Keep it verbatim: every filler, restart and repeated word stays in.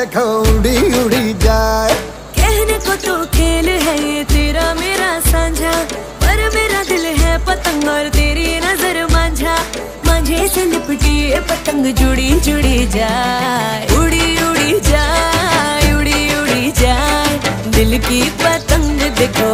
देखो उड़ी उड़ी जाए। कहने को तो खेल है ये तेरा मेरा साझा, पर मेरा दिल है पतंग और तेरी नजर मांझा। मांझे से लिपटी ये पतंग जुड़ी जुड़ी जाए, उड़ी उड़ी जाए, उड़ी उड़ी जाए। दिल की पतंग देखो